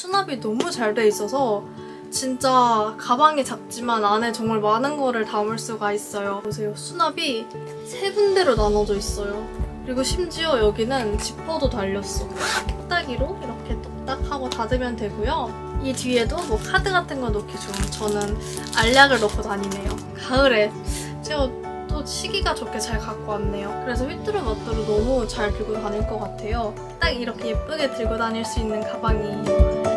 수납이 너무 잘 돼 있어서 진짜 가방이 작지만 안에 정말 많은 거를 담을 수가 있어요. 보세요. 수납이 3군데로 나눠져 있어요. 그리고 심지어 여기는 지퍼도 달렸어. 뚝딱이로 이렇게 뚝딱 하고 닫으면 되고요. 이 뒤에도 뭐 카드 같은 거 넣기 좋은, 저는 알약을 넣고 다니네요. 가을에 제가 또 시기가 좋게 잘 갖고 왔네요. 그래서 휘뚜루마뚜루 너무 잘 들고 다닐 것 같아요. 딱 이렇게 예쁘게 들고 다닐 수 있는 가방이에요.